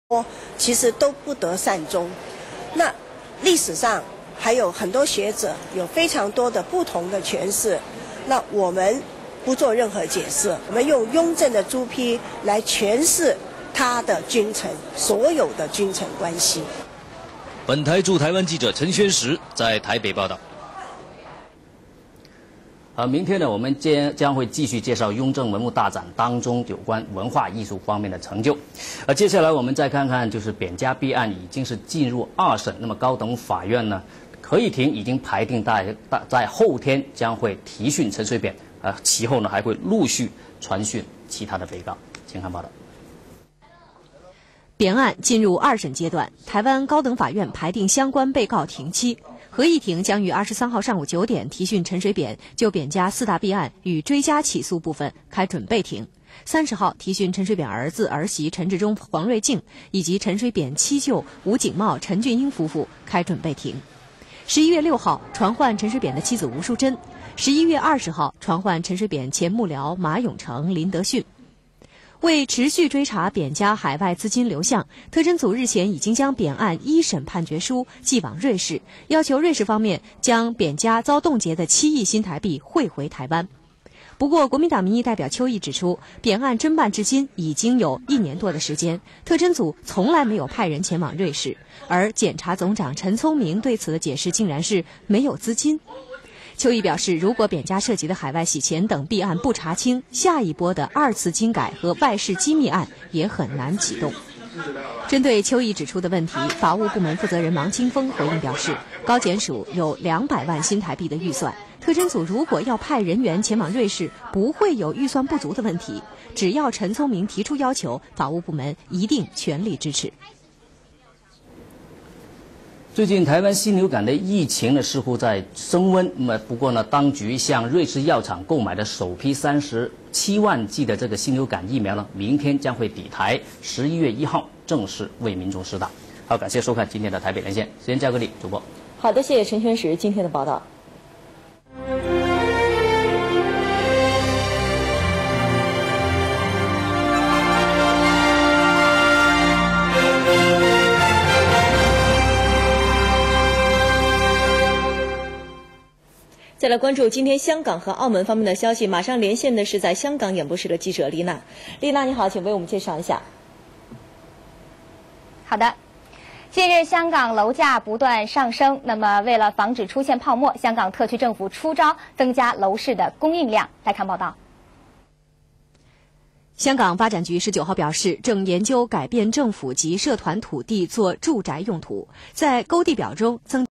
其实都不得善终。那历史上还有很多学者有非常多的不同的诠释，那我们不做任何解释，我们用雍正的朱批来诠释他的君臣所有的君臣关系。 本台驻台湾记者陈宣实在台北报道。 明天呢，我们将会继续介绍雍正文物大展当中有关文化艺术方面的成就。接下来我们再看看，就是扁家弊案已经是进入2审，那么高等法院呢，合议庭已经排定在后天将会提讯陈水扁，其后呢还会陆续传讯其他的被告。请看报道。 扁案进入2审阶段，台湾高等法院排定相关被告庭期。合议庭将于23号上午9点提讯陈水扁就扁家4大弊案与追加起诉部分开准备庭。30号提讯陈水扁儿子儿媳陈志忠、黄瑞静以及陈水扁七舅吴景茂、陈俊英夫妇开准备庭。11月6号传唤陈水扁的妻子吴淑珍。11月20号传唤陈水扁前幕僚马永成、林德训。为持续追查扁家海外资金流向，特侦组日前已经将扁案1审判决书寄往瑞士，要求瑞士方面将扁家遭冻结的7亿新台币汇回台湾。不过，国民党民意代表邱毅指出，扁案侦办至今已经有1年多的时间，特侦组从来没有派人前往瑞士，而检察总长陈聪明对此的解释竟然是没有资金。邱毅表示，如果扁家涉及的海外洗钱等弊案不查清，下一波的2次金改和外事机密案也很难启动。针对邱毅指出的问题，法务部门负责人王清峰回应表示，高检署有200万新台币的预算，特侦组如果要派人员前往瑞士，不会有预算不足的问题，只要陈聪明提出要求，法务部门一定全力支持。 最近台湾禽流感的疫情呢似乎在升温，不过呢，当局向瑞士药厂购买的首批37万剂的这个禽流感疫苗呢，明天将会抵台，11月1号正式为民众施打。好，感谢收看今天的台北连线，时间交给你，主播。 好的，谢谢陈宣实今天的报道。再来关注今天香港和澳门方面的消息，马上连线的是在香港演播室的记者丽娜。丽娜你好，请为我们介绍一下。 好的，近日香港楼价不断上升，那么为了防止出现泡沫，香港特区政府出招增加楼市的供应量。来看报道。 香港发展局19号表示，正研究改变政府及社团土地做住宅用途，在勾地表中增